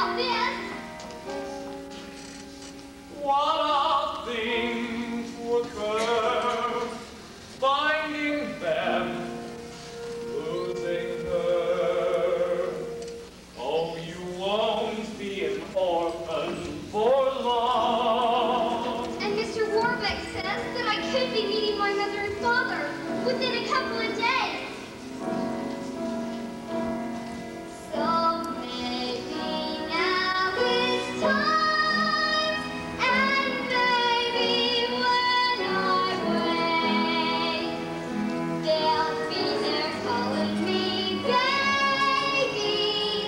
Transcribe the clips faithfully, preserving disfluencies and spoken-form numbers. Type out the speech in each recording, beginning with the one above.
about this. What a thing to occur, finding them, losing her. Oh, you won't be an orphan for long. And Mister Warbeck says that I could be meeting my mother and father within a couple of days. So maybe now it's time, and maybe when I wake, they'll be there calling me baby,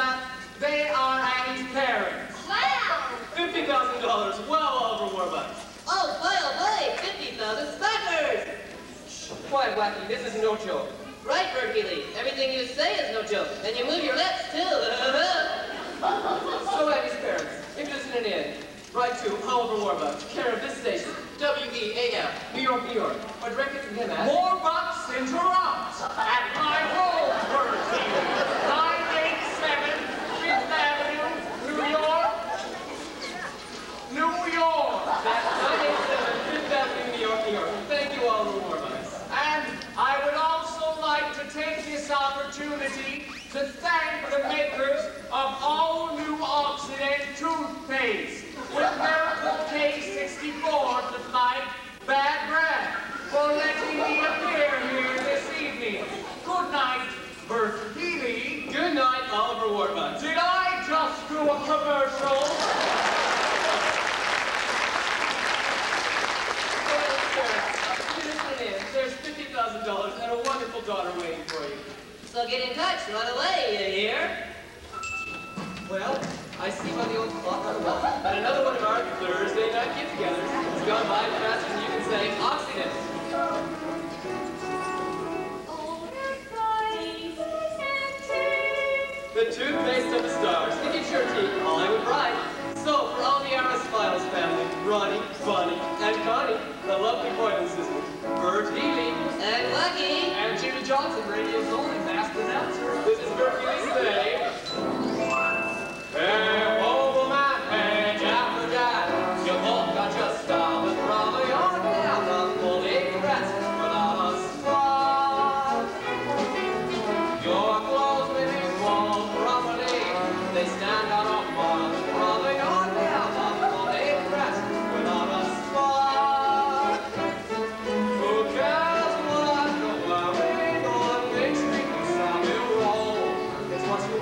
fifty thousand dollars, well over Warbucks. Quiet, Wacky, this is no joke. Right, Bert Healy. Everything you say is no joke. And you move your lips, too. So, Abby's parents, if you're listening in, write to Oliver Warbuck, care of this station, W E A M, New York, New York, or direct it to him at Warbucks Interrupt at my home, Bert Healy, nine eighty-seven Fifth Avenue, New York, New York. That's nine eighty-seven Fifth Avenue, New York, New York. Thank you, Oliver Warbuck. And I would also like to take this opportunity to thank the makers of all new Oxidant toothpaste with Miracle K sixty-four to fight bad breath for letting me appear here this evening. Good night, Bert Healy. Good night, Oliver Warbuck. Did I just do a commercial? There's fifty thousand dollars and a wonderful daughter waiting for you. So get in touch right away, you hear? Well, I see by the old clock on the wall that another one of our Thursday night get-togethers has gone by faster than you can say Oxidant. The toothpaste of the stars. If it's your teeth, Hollywood Bright. So, for all the Aris Files family, Ronnie, Bonnie, and Connie, the lovely Boylan sisters, Bert Healy, And Lucky. And Jimmy Johnson, radio's only fast announcer. this is Bert Healy's day. Hey, over my page after that, you both got your style, but probably on down the fully rest without a spot. Your clothes may be worn properly, they stand out of one, probably on down the fully rest without a spot. Who cares what the wearing on Main Street in Savile Row? It's what you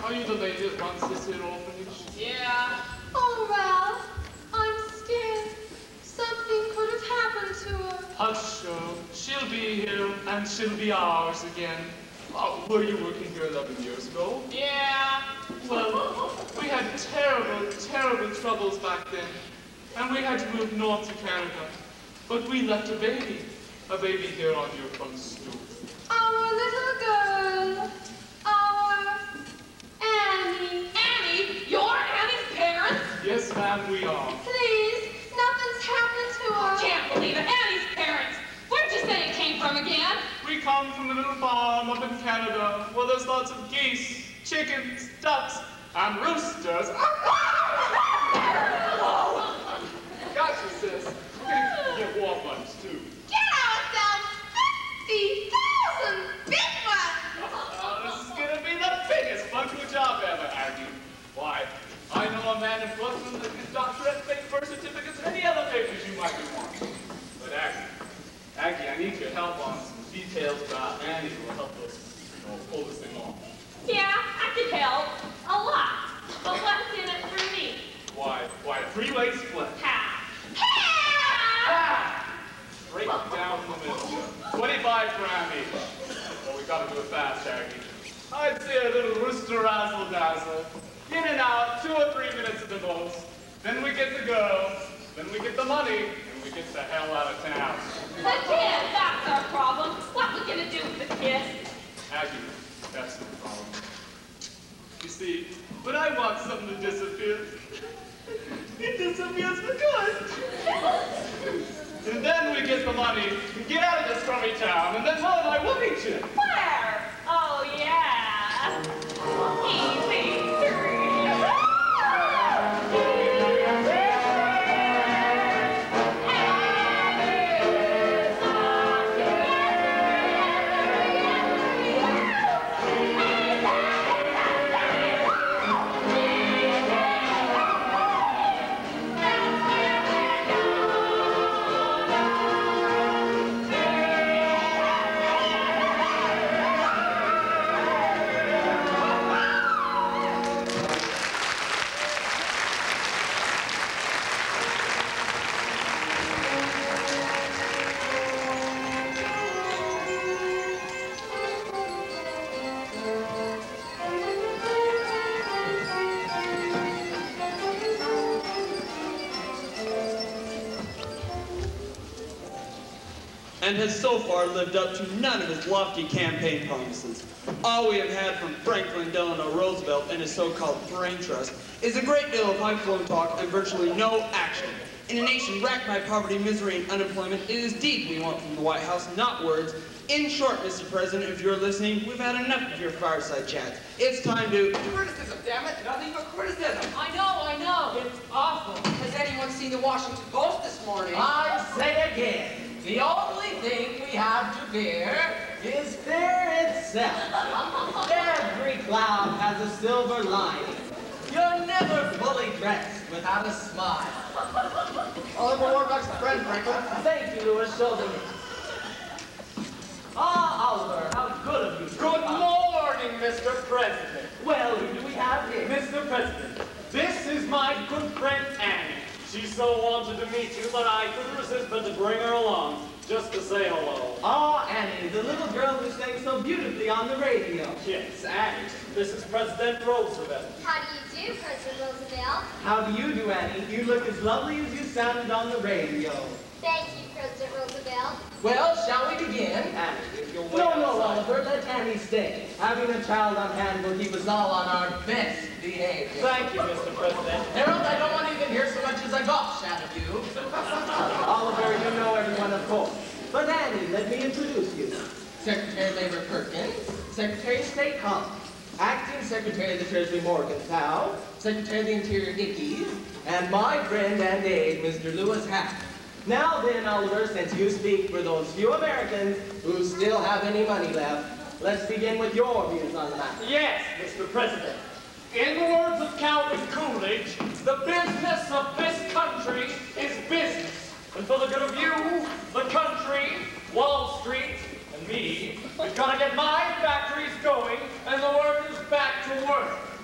Are you the lady that runs this here orphanage? Yeah. Oh, Ralph, I'm scared. Something could have happened to her. Hush, Cheryl. She'll be here, and she'll be ours again. Oh, were you working here eleven years ago? Yeah. Well, we had terrible, terrible troubles back then, and we had to move north to Canada. But we left a baby, a baby here on your front stoop. Our little girl. Our Annie. Annie? You're Annie's parents? Yes, ma'am, we are. Please, nothing's happened to her. Can't believe it. Annie's parents. Where'd you say it came from again? We come from a little farm up in Canada where there's lots of geese, chickens, ducks, and roosters. Gotcha, sis. We're gonna get warm ones, too. Get ourselves fifty thousand big ones. Uh, this is gonna be the biggest bunko job ever, Aggie. Why, I know a man in Brooklyn that can doctorate fake birth certificates and any other papers you might be wanting. But Aggie, Aggie, I need your help on some details about Annie who will help us, you know, pull this thing off. Yeah, I could help. A lot. But what's in it for me? Why, why, a three-way split. Ha! Ah! Straight down the middle. twenty-five grand each. Well, we gotta do it fast, Aggie. I'd say a little rooster razzle-dazzle. In and out, two or three minutes at the most. Then we get the girl, then we get the money, and we get the hell out of town. The kid, that's our problem. What we gonna do with the kid? Aggie, that's the problem. You see, when I want something to disappear, it disappears for good. And then we get the money, and get out of this crummy town, and then her and I will meet you. Where? Oh, yeah. Easy three. And has so far lived up to none of his lofty campaign promises. All we have had from Franklin Delano Roosevelt and his so-called brain trust is a great deal of high-flown talk and virtually no action. In a nation racked by poverty, misery, and unemployment, it is deed we want from the White House, not words. In short, Mister President, if you're listening, we've had enough of your fireside chats. It's time to... Criticism, damn it! Nothing but criticism! I know, I know. It's awful. Has anyone seen the Washington Post this morning? I say again, the only thing we have to fear is fear itself. Every cloud has a silver lining. You're never fully dressed without a smile. Oliver Warbuck's friend, Franklin. Thank you, Louis. Show them. Ah, Oliver, how good of you. Good morning, Mister President. Well, who do we have here? Mister President, this is my good friend Annie. She so wanted to meet you that I couldn't resist but to bring her along, just to say hello. Ah, Annie, the little girl who sang so beautifully on the radio. Yes, Annie, this is President Roosevelt. How do you do, President Roosevelt? How do you do, Annie? You look as lovely as you sounded on the radio. Thank you, President Roosevelt. Well, shall we begin? Annie, if you'll wait No, no, outside. Oliver, let Annie stay. Having a child on hand will keep us all on our best behavior. Thank you, Mister President. Harold, I don't want to even hear so much as a gush out of you. Oliver, you know everyone, of course. But Annie, let me introduce you. Secretary of Labor Perkins, Secretary of State Collins, Acting Secretary of the Treasury Morgenthau, Secretary of the Interior Ickes, and my friend and aide, Mister Lewis Hack. Now then, Oliver, since you speak for those few Americans who still have any money left, let's begin with your views on the matter. Yes, Mister President. In the words of Calvin Coolidge, the business of this country is business. And for the good of you, the country, Wall Street, and me, we've got to get my factories going and the workers back to work.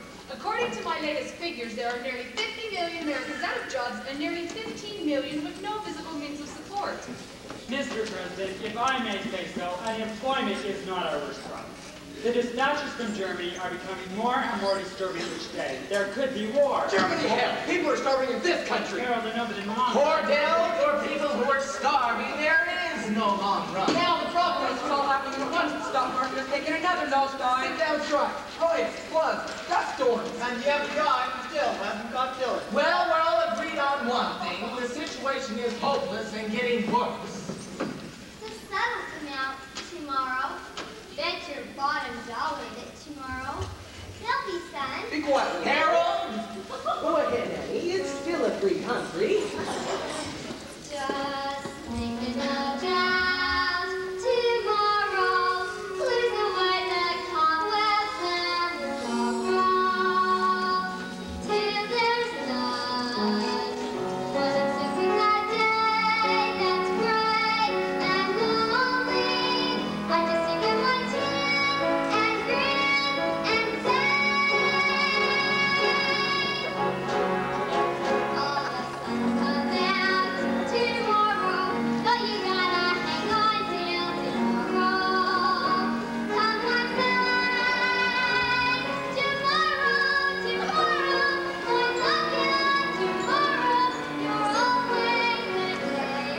According to my latest figures, there are nearly fifty million Americans out of jobs and nearly fifteen million with no visible means of support. Mister President, if I may say so, unemployment is not our worst problem. The dispatches from Germany are becoming more and more disturbing each day. There could be war. Germany, hell, people are starving in this country. Harold, enough of the nonsense. Cordell, for people who are starving, there is no long run. Now the problem is all happening at once. The stock market is taking another nosedive. That's right. Riots, floods, dust storms. And the F B I still hasn't got to it. Well, we're all agreed on one thing. The situation is hopeless and getting worse. The sun will come out tomorrow. Bet your bottom dollar that tomorrow there'll be sun. Be quiet, Harold. Go ahead, Annie. It's still a free country. Just thinking about tomorrow. Clears away the cobwebs and the sorrow. Till there's none. What a simply that day that's bright and lonely. I just sing in my tin and grin and say, all the sun comes out tomorrow, but you gotta hang on till tomorrow. Come on, say, tomorrow, tomorrow, I love you, tomorrow, you're always a day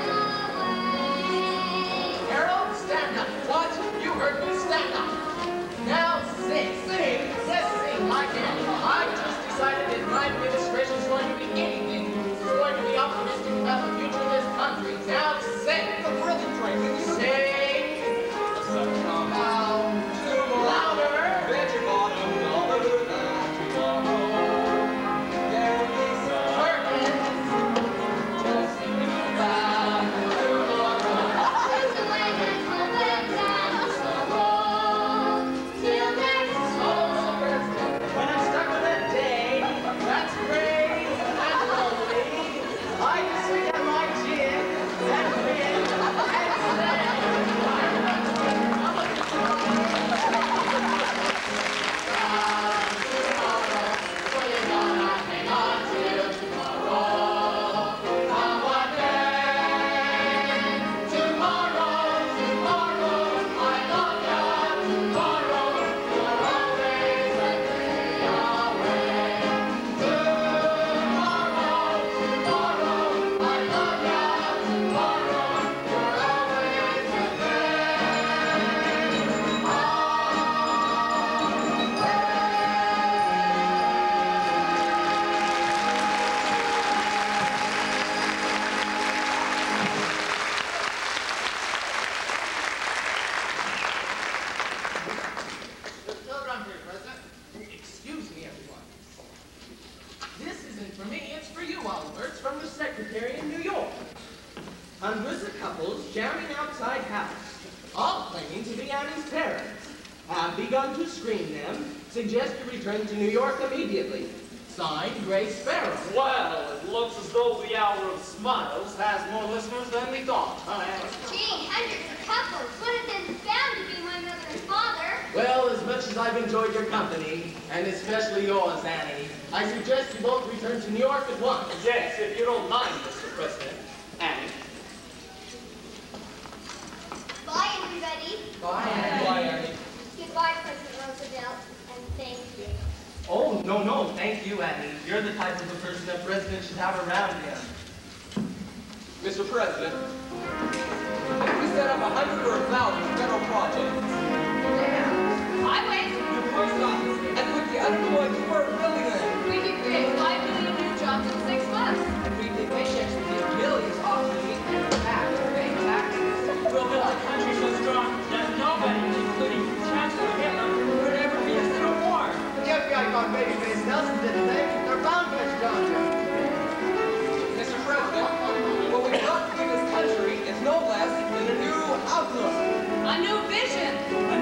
away. Harold, stand up. What? You heard me. Stand up. Now sing. Sing? Yes, sing. I can. I just decided that my administration is going to be anything. It's going to be optimistic about the future of this country. Now sing. The really great. Sing. The sun come out tomorrow. Louder. Bet your bottom dollar that tomorrow there'll be sun. Curtains. Just thinking about tomorrow. Clears away the cobwebs and the sorrow. Till there's When I'm stuck with a day that's gray and lonely, I just swing out my gin and win and Telegram for you, President. Excuse me, everyone. This isn't for me, it's for you, Oliver. It's from the secretary in New York. Hundreds of couples jamming outside house, all claiming to be Annie's parents, have begun to screen them, suggest you return to New York immediately. Signed, Grace Sparrow. Well, it looks as though the Hour of Smiles has more listeners than we thought. Gee, hundreds of couples. One of them's bound to be my mother and father. Well, as much as I've enjoyed your company, and especially yours, Annie, I suggest you both return to New York at once. Yes, if you don't mind, Mister President. Annie. Bye, everybody. Bye, Annie. Bye, Annie. Goodbye, President Roosevelt, and thank you. Oh, no, no, thank you, Annie. You're the type of a person a president should have around him. Mister President, if we set up a hundred or a thousand federal projects, Highways, the post office, and with the unemployed for a billion, we could create five million new jobs in six months. And we did paychecks to give millions off the and back to pay taxes. We'll build a country so strong that nobody, including Chancellor Hitler, would ever be a civil war. The F B I caught Babyface Nelson, didn't they? They're bound to John. Mister President, what we've got to give this country is no less than a new outlook. A new vision. A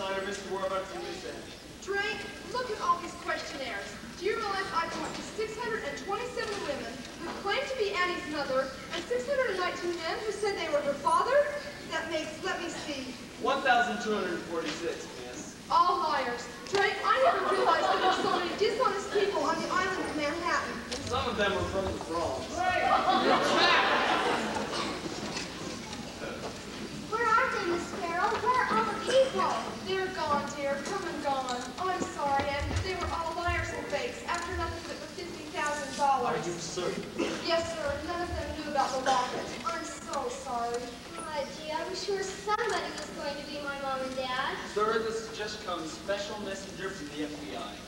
letter, Mister Warbucks and Miss Ann. Drake, look at all these questionnaires. Do you realize I talked to six hundred twenty-seven women who claimed to be Annie's mother and six hundred nineteen men who said they were her father? That makes, let me see, one thousand two hundred forty-six, miss. all liars. Drake, I never realized there were so many dishonest people on the island of Manhattan. Some of them are from the Bronx. Where are they, Miss Carroll? Where are all the people? They're gone, dear. Come and gone. I'm sorry, Annie, but they were all liars and fakes after nothing but the fifty thousand dollars. Are you certain? Yes, sir. None of them knew about the locket. I'm so sorry. Oh, gee, I was sure somebody was going to be my mom and dad. Sir, this has just come special messenger from the F B I.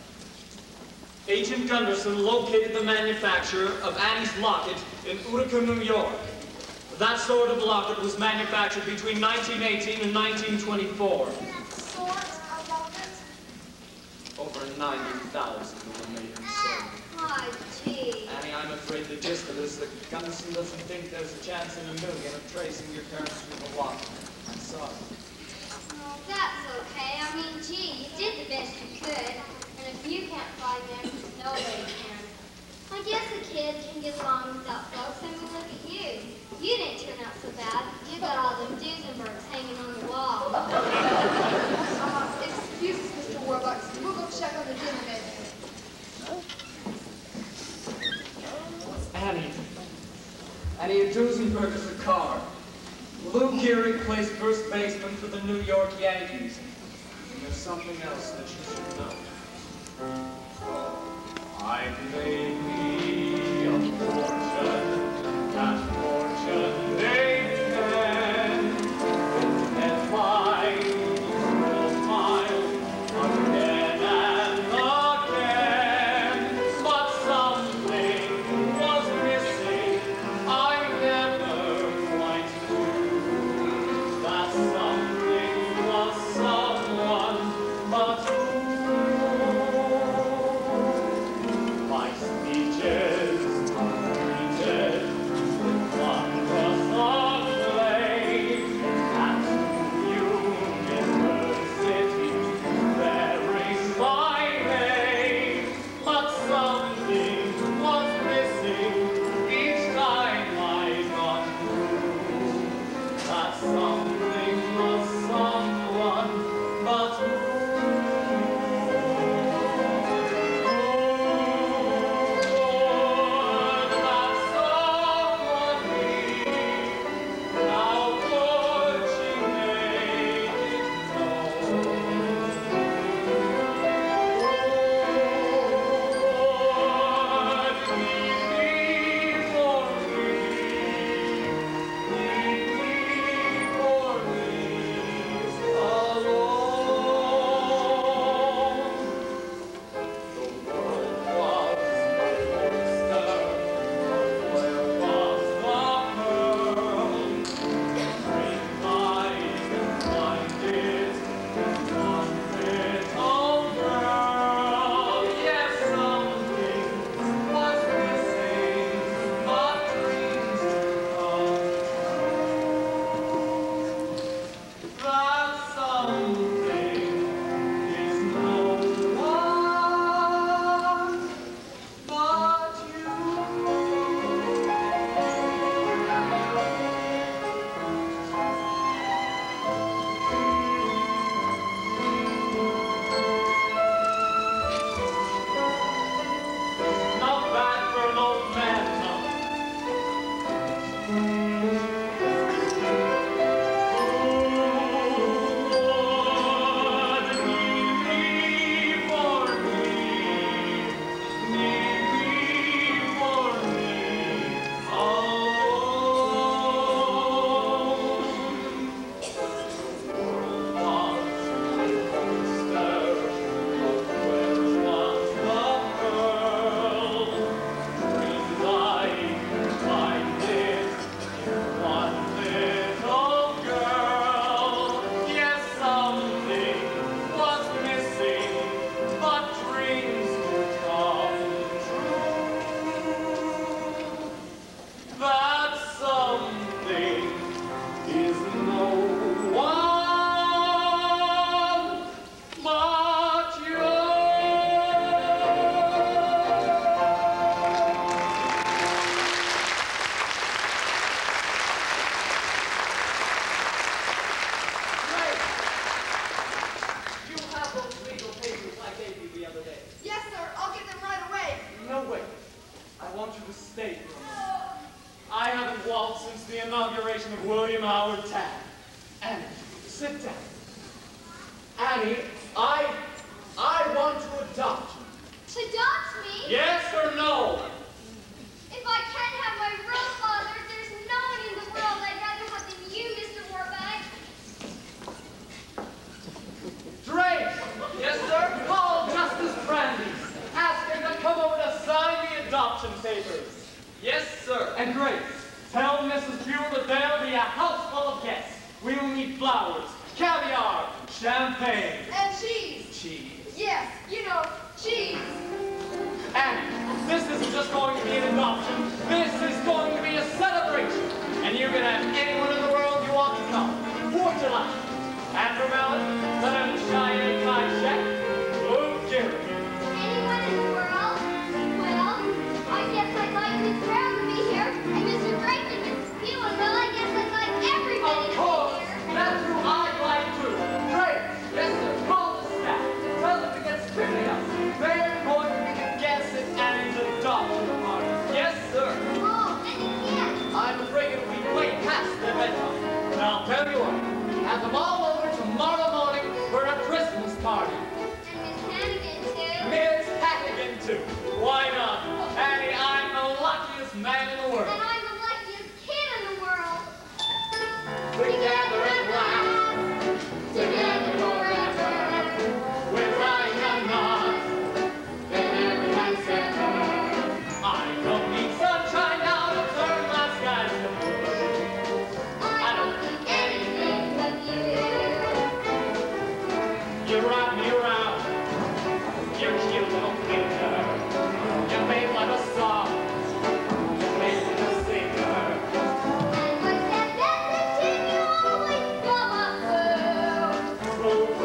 Agent Gunderson located the manufacturer of Annie's locket in Utica, New York. That sort of locket was manufactured between nineteen eighteen and nineteen twenty-four. Sort of locket? Over ninety thousand were made and sold. Oh, gee. Annie, I'm afraid the gist of this is that Gunderson doesn't think there's a chance in a million of tracing your parents to the locket. I'm sorry. Oh, that's okay. I mean, gee, you did the best you could. And if you can't find them, nobody can. I guess a kid can get along without folks. I mean, look at you. You didn't turn out so bad. You got all them Duesenbergs hanging on the wall. Uh, excuse us, Mister Warbucks. We'll go check on the dinner menu. Annie. Annie, a Duesenberg is a car. Lou Gehrig plays first baseman for the New York Yankees. And there's something else that you should know. I may be a fortune, that fortune may end, and my will smile again and again. But something was missing, I never quite knew. That something was someone but you. My speeches you to stay for a moment. I haven't waltzed since the inauguration of William Howard Taft. Annie, sit down. Annie, I, I want to adopt you. Adopt me? Yes or no? If I can't have my real father, there's no one in the world I'd rather have than you, Mister Warbeck. Drake! Yes, sir? Call Justice Brandy. Ask him to come over to sign the adoption papers. Yes, sir. And Grace, tell Missus Buell that there'll be a house full of guests. We will need flowers, caviar, champagne. And cheese. Cheese. Yes, you know, cheese. And this isn't just going to be an adoption. This is going to be a celebration. And you can have anyone in the world you want to come. For July. Andrew Mellon, Senator Cheyenne Kaishek, Lou Gehrig. Anyone in the world? Well, I guess I'd like Miss Brown to be here, and Mister Drake and Missus Buell. Well, I guess I'd like everybody Of to course, be here. that's who I'd like to. Drake, Yes, sir. call the staff. Tell them to get strictly up. They're going to be the guests at Annie's adoption party. Yes, sir. Oh, and again. I'm afraid it'll be way past their bedtime. And I'll tell you what, have them all over tomorrow morning for a Christmas party. And Miss Hannigan, too. Miss Hannigan, too. Why not? Annie, I'm the luckiest man in the world. And I'm the luckiest kid in the world. Together at last, together forever. We're tying a knot that never can sever. I don't need sunshine now to turn my skies to blue. I don't need anything but you. You wrap me around your cute little finger. You made like a song. You made like a singer. And what's that message in you always come up with? True